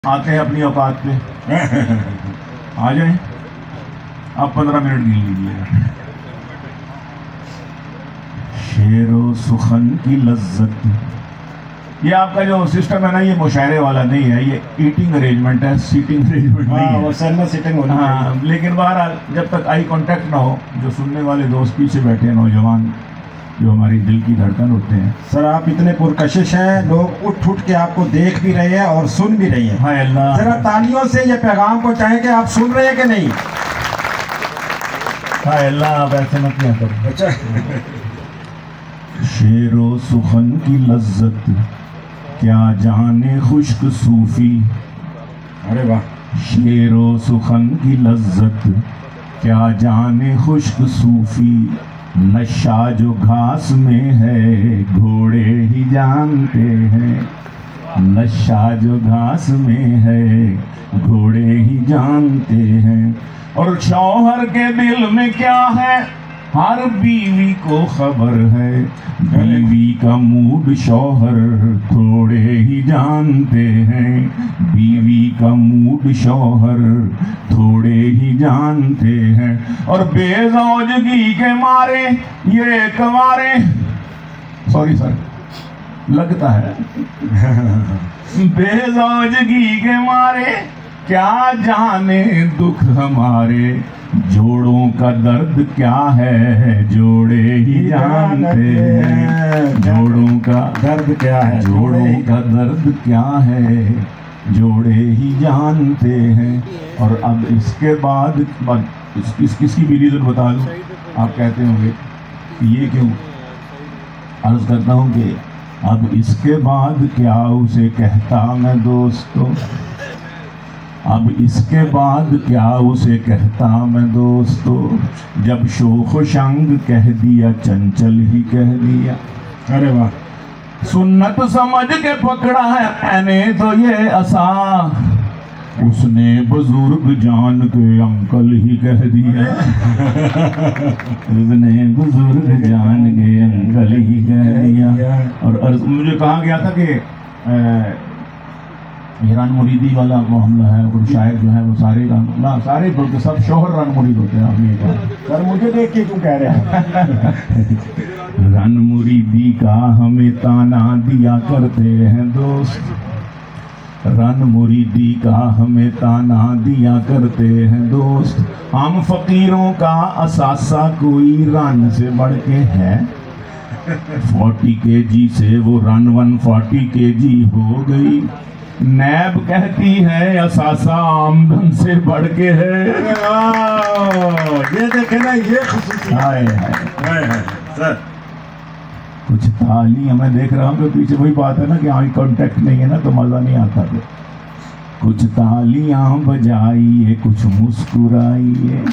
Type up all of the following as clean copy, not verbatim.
آتے ہیں اپنی اوقات پہ آ جائیں آپ 15 منٹ گن لیجیے. شعر و سخن کی لذت، یہ آپ کا جو سسٹم ہے نا، یہ مشاعرے والا نہیں ہے، یہ ایٹنگ ارینجمنٹ ہے، سیٹنگ ارینجمنٹ نہیں ہے. ہاں، لیکن بہرحال جب تک آئی کانٹیکٹ نہ ہو، جو سننے والے دوست پیچھے بیٹھے ہیں، نوجوان جو ہماری دل کی دھڑکن ہوتے ہیں. سر آپ اتنے پرکشش ہیں، لوگ اٹھ اٹھ کے آپ کو دیکھ بھی رہے ہیں اور سن بھی رہے ہیں. ہائے اللہ، ذرا تالیوں سے یہ پیغام پہنچائیں کہ آپ سن رہے ہیں کہ نہیں. ہائے اللہ، آپ ایسے مت کیا کریں. اچھا، شعر و سخن کی لذت کیا جانے خشک صوفی. ارے واہ. شعر و سخن کی لذت کیا جانے خشک صوفی. نشہ جو گھاس میں ہے گھوڑے ہی جانتے ہیں. نشہ جو گھاس میں ہے گھوڑے ہی جانتے ہیں. اور شوہر کے دل میں کیا ہے ہر بیوی کو خبر ہے. بیوی کا موڈ شوہر تھوڑے ہی جانتے ہیں. بیوی کا موڈ شوہر تھوڑے ہی جانتے ہیں. اور بے زوجگی کے مارے یہ کنوارے، سوری سر لگتا ہے، بے زوجگی کے مارے کیا جانے دکھ ہمارے. جوڑوں کا درد کیا ہے جوڑے ہی جانتے ہیں. جوڑوں کا درد کیا ہے، جوڑوں کا درد کیا ہے جوڑے ہی جانتے ہیں. اور اب اس کے بعد کس کی بھی ریزن بتا دوں. آپ کہتے ہوں گے یہ کیوں. عرض کرتا ہوں کہ اب اس کے بعد کیا اسے کہتا میں دوستو. اب اس کے بعد کیا اسے کہتا میں دوستو. جب شوخ و شنگ کہہ دیا چنچل ہی کہہ دیا. ارے واہ. سنت سمجھ کے پکڑا ہے میں نے تو یہ عصا. اس نے بزرگ جان کے انکل ہی کہہ دیا. اس نے بزرگ جان کے انکل ہی کہہ دیا. اور مجھے کہا گیا تھا کہ یہ رن مریدی والا معاملہ ہے، اور شاعر جو ہے وہ سارے بلکہ سب شوہر رن مرید ہوتے ہیں. آپ نے کہا سر مجھے دیکھ کے کیوں کہہ رہے ہیں. رن مریدی کا ہمیں تانا دیا کرتے ہیں دوست. رن مریدی کا ہمیں تانا دیا کرتے ہیں دوست. ہم فقیروں کا اثاثہ کوئی رن سے بڑھ کے ہے. 40 kg سے وہ رن 140 kg ہو گئی. نیب کہتی ہے اثاثہ آمدن سے بڑھ کے ہے. یہ دیکھیں نا، یہ خصوصی سر کچھ تالیاں میں دیکھ رہا ہوں کہ پیچھے وہی بات ہے نا کہ آئی کانٹیکٹ نہیں ہے نا تو مزہ نہیں آتا. کچھ تالیاں بجائیے کچھ مسکرائیے.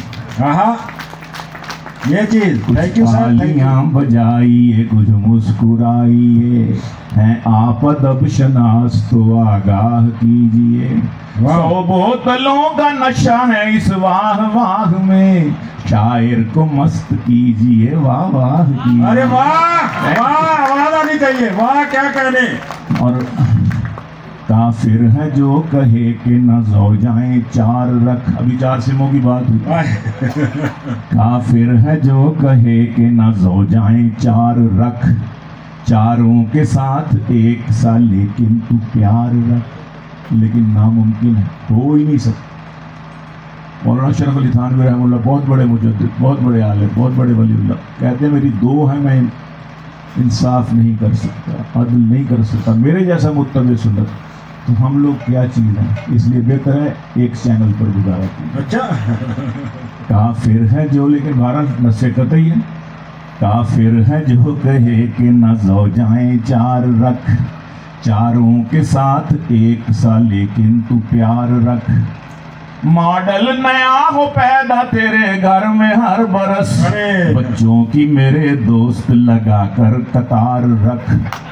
یہ چیز تالیاں بجائیے کچھ مسکرائیے. ہیں آپ ادب شناس تو آگاہ کیجئے. 100 بوتلوں کا نشہ ہے اس واہ واہ میں. شاعر کو مست کیجئے واہ واہ کیجئے. ارے واہ واہ، آواز آنی چاہیے. واہ کیا کہنے. اور کافر ہے جو کہے کہ نہ زوجائیں 4 رکھ. ابھی 4 سموں کی بات ہوئی. کافر ہے جو کہے کہ نہ زوجائیں 4 رکھ. چاروں کے ساتھ ایک سا لیکن تو پیار رکھ. لیکن ناممکن ہے، ہو ہی نہیں سکتا. مولانا اشرف علی تھانوی رحمہ اللہ بہت بڑے مجدد، بہت بڑے عالم، بہت بڑے ولی اللہ، کہتے ہیں میری 2 ہیں، میں انصاف نہیں کر سکتا، عدل نہیں کر سکتا. میرے جیسا متبع سنت تو ہم لوگ کیا چیز ہیں. اس لیے بہتر ہے ایک چینل پر گزارا کیجیے. اچھا، کافر ہے جو، لیکن 12 نصے قطعی ہے. کافر ہے جو کہے کہ نہ زوجائیں 4 رکھ. چاروں کے ساتھ ایک سا لیکن تو پیار رکھ. ماڈل نیا ہو پیدا تیرے گھر میں ہر برس. بچوں کی میرے دوست لگا کر قطار رکھ.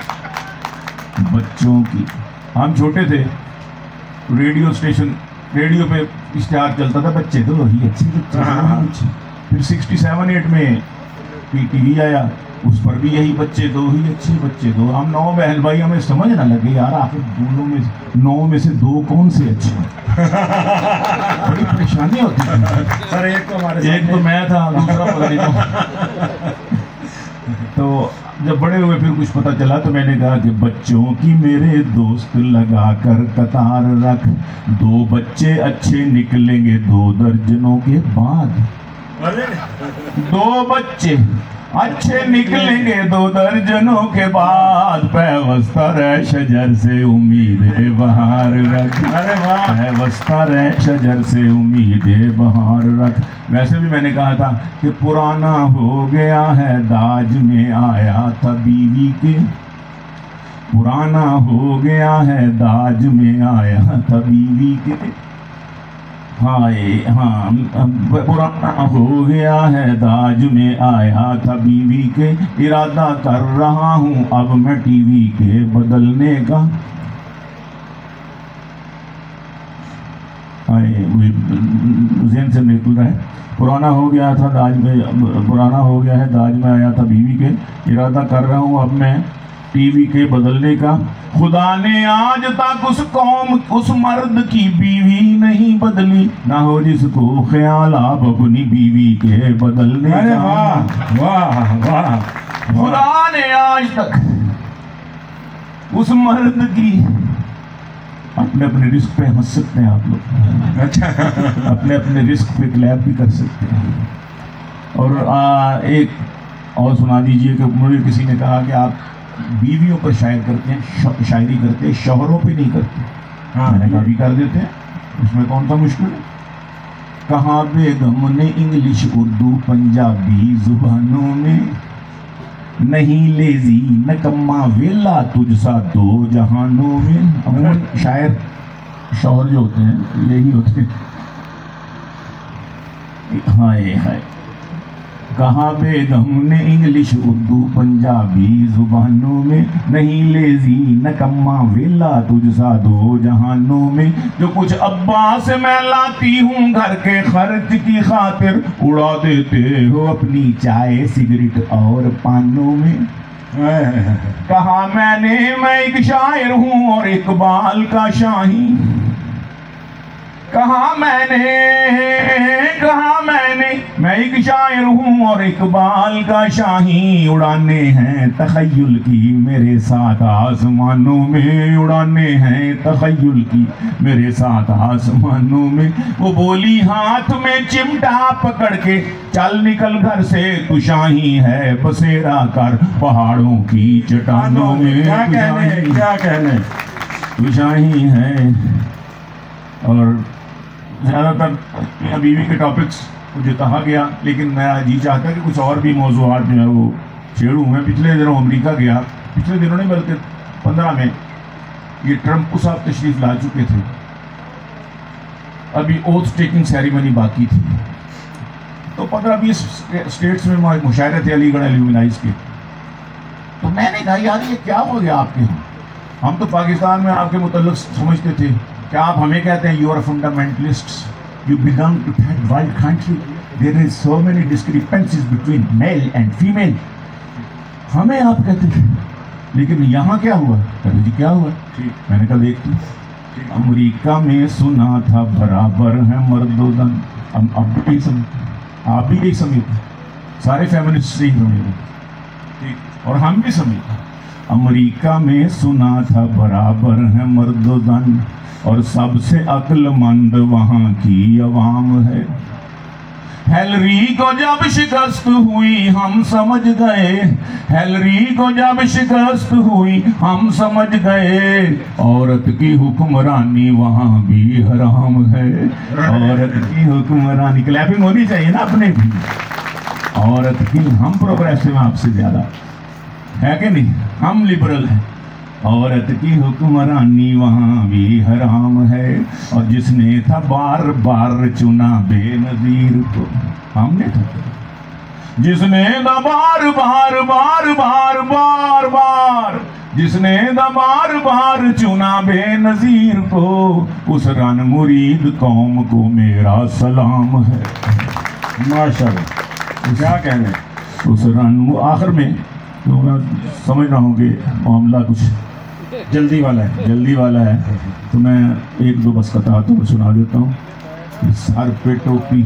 بچوں کی، ہم چھوٹے تھے، ریڈیو اسٹیشن، ریڈیو پہ اشتہار چلتا تھا بچے تو وہی اچھے. پھر 67-8 میں PTV آیا، اس پر بھی یہی بچے دو ہی اچھے بچے دو. ہم 9 بہن بھائی, ہمیں سمجھ نہ لگے یار آخر دونوں میں 9 میں سے 2 کون سے اچھے ہیں. بڑی پریشانی ہوتی ہے سر. ایک تو میں تھا, دوسرا پتہ نہیں. تو جب بڑے ہوئے پھر کچھ پتہ چلا تو میں نے کہا کہ بچوں کی میرے دوست لگا کر قطار رکھ, 2 بچے اچھے نکلیں گے 2 درجنوں کے بعد. 2 بچے اچھے نکلیں گے 2 درجنوں کے بعد. پیوستہ رہ شجر سے امید بہار رکھ, پیوستہ رہ شجر سے امید بہار رکھ. ویسے بھی میں نے کہا تھا کہ پرانا ہو گیا ہے داج میں آیا تھا بیوی کے, پرانا ہو گیا ہے داج میں آیا تھا بیوی کے. ہاں پرانا ہو گیا ہے داج میں آیا تھا بیوی کے, ارادہ کر رہا ہوں اب میں ٹی وی کے بدلنے کا. ذہن سے نکل رہا ہے. پرانا ہو گیا تھا داج میں, پرانا ہو گیا ہے داج میں آیا تھا بیوی کے, ارادہ کر رہا ہوں اب میں ٹی وی کے بدلنے کا. خدا نے آج تک اس قوم اس مرد کی بیوی نہیں بدلی, نہ ہو جس کو خیال آپ اپنی بیوی کے بدلنے کا. واہ واہ. خدا نے آج تک اس مرد کی, اپنے اپنے رزق پہ ہنس سکتے ہیں آپ لوگ, اپنے اپنے رزق پہ کلیپ بھی کر سکتے ہیں. اور ایک اور سنا دیجئے کہ مجھے کسی نے کہا کہ آپ بیویوں پر شاعری کرتے ہیں, شوہروں پہ نہیں کرتے. میں نے کہا بھی کر دیتے ہیں, اس میں کون سا مشکل ہے. کہاں بیگم نے انگلش اردو پنجابی زبانوں میں, نہیں لیزی نکما ویلا تجھ سا 2 جہانوں میں. عموماً شاعر شوہر جو ہوتے ہیں یہی ہوتے ہیں. ہائے ہائے. کہاں بیگم نے انگلش اردو پنجابی زبانوں میں, نہیں لیزی نکما ویلا تجھ سا 2 جہانوں میں. جو کچھ ابا سے میں لاتی ہوں گھر کے خرچ کی خاطر, اڑا دیتے ہو اپنی چائے سگریٹ اور پانوں میں. کہا میں ایک شاعر ہوں اور اقبال کا شاہی, کہا میں ایک شاعر ہوں اور اقبال کا شاہی. اڑانے ہیں تخیل کی میرے ساتھ آسمانوں میں, اڑانے ہیں تخیل کی میرے ساتھ آسمانوں میں. وہ بولی ہاتھ میں چمٹا پکڑ کے, چل نکل گھر سے تو شاہی ہے بسیرا کر پہاڑوں کی چٹانوں میں. کیا کہنے تو شاہی ہے. اور زیادہ تر بیوی کے ٹاپکس جو کہا گیا, لیکن میں جی چاہتا کہ کچھ اور بھی موضوعات جو ہیں وہ چھیڑوں. میں پچھلے دنوں امریکہ گیا, پچھلے دنوں نہیں بلکہ 15 میں, یہ ٹرمپ صاحب تشریف لا چکے تھے, ابھی اوتھ ٹیکنگ سیریمنی باقی تھی. تو 15-20 اسٹیٹس میں مشاعرے تھے علی گڑھ ایلومنائز کے. تو میں نے کہا یار یہ کیا ہو گیا آپ کے ہاں. ہم تو پاکستان میں آپ کے متعلق سمجھتے تھے کہ آپ ہمیں کہتے ہیں you are fundamentalists, you belong to that wild country, there is so many discrepancies between male and female. ہمیں آپ کہتے تھے, لیکن یہاں کیا ہوا؟ کہتے جی کیا ہوا؟ میں نے کہا دیکھتی, امریکہ میں سنا تھا برابر ہے مرد و زن. اب بھی کہیں سمجھتے, آپ بھی کہیں سمجھتے, سارے فیمنسٹ سے ہی سمجھتے, اور ہم بھی سمجھتے. امریکہ میں سنا تھا برابر ہے مرد و زن, اور سب سے عقل مند وہاں کی عوام ہے. ہیلری کو جب شکست ہوئی ہم سمجھ گئے, ہیلری کو جب شکست ہوئی ہم سمجھ گئے, عورت کی حکمرانی وہاں بھی حرام ہے. عورت کی حکمرانی, کلیپنگ ہونی چاہیے نا اپنے بھی. عورت کی, ہم پروگریسو ہیں آپ سے زیادہ, ہے کہ نہیں, ہم لبرل ہیں. عورت کی حکمرانی وہاں بھی حرام ہے, اور جس نے تھا بار بار چنا بے نظیر کو, ہم نے تھا جس نے تھا بار بار بار بار بار بار, جس نے تھا بار بار چنا بے نظیر کو, اس رن مرید قوم کو میرا سلام ہے. ماشاءاللہ, کیا کہنے. اس رن, آخر میں تو میں سمجھ رہا ہوں کہ معاملہ کچھ جلدی والا ہے. جلدی والا ہے، تو میں ایک دو بس قطعات میں سنا دیتا ہوں. سر پہ ٹوپی،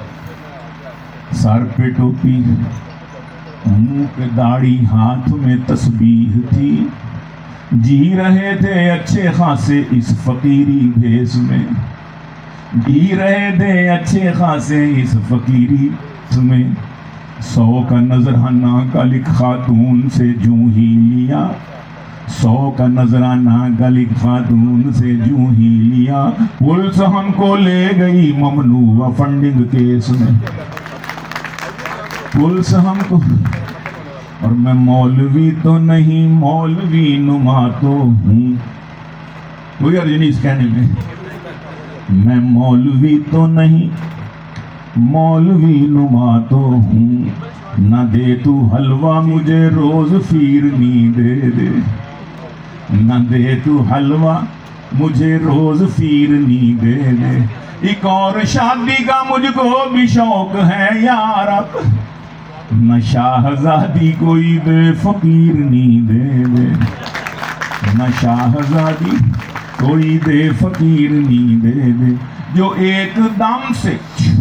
سر پہ ٹوپی، منہ پہ داڑھی، ہاتھ میں تسبیح تھی، جی رہے تھے اچھے خاصے اس فقیری بھیس میں، جی رہے تھے اچھے خاصے اس فقیری میں. 100 کا نذرانہ گلک خاتون سے جوں ہی لیا، 100 کا نذرانہ گلک خاتون سے جوں ہی لیا، پولیس ہم کو لے گئی ممنوع فنڈنگ کیس میں، پولیس ہم کو. اور میں مولوی تو نہیں، مولوی نما تو ہوں، وہی ارجنی اس کہنے میں مولوی تو نہیں، مولوی نما تو ہوں، نہ دے تو حلوہ مجھے روز فیرنی دے دے، نہ دے تو حلوہ مجھے روز فیرنی دے دے. ایک اور شادی کا مجھ کو بھی شوق ہے یار، اب نہ شاہزادی کوئی دے فقیرنی دے دے، نہ شاہزادی کوئی دے فقیرنی دے دے. جو ایک دم سے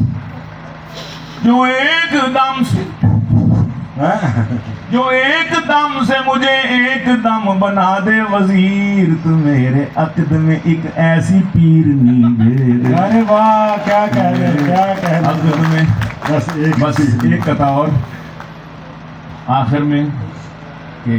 مجھے ایک دم بنا دے وزیر، تو میرے عقد میں ایک ایسی پیرنی دے دے. ارے واہ، کیا کہہ رہے ہیں، کیا کہہ رہے ہیں. عقد میں بس ایک قطع اور آخر میں کہ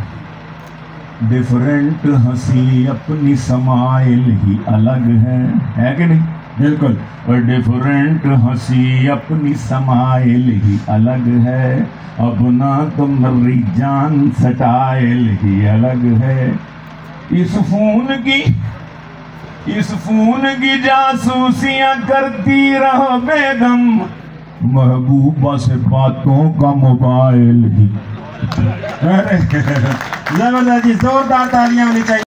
ڈیفرنٹ ہنسی اپنی سمائل ہی الگ ہے کہ نہیں؟ بالکل. اور ڈیفرنٹ ہنسی اپنی سمائل ہی الگ ہے، اب نہ تمہاری جان سٹائل ہی الگ ہے. اس فون کی جاسوسیاں کرتی رہو بیگم، محبوبہ سے باتوں کا موبائل ہی. زبردست جی، زوردار تالیاں ہونی چاہیے.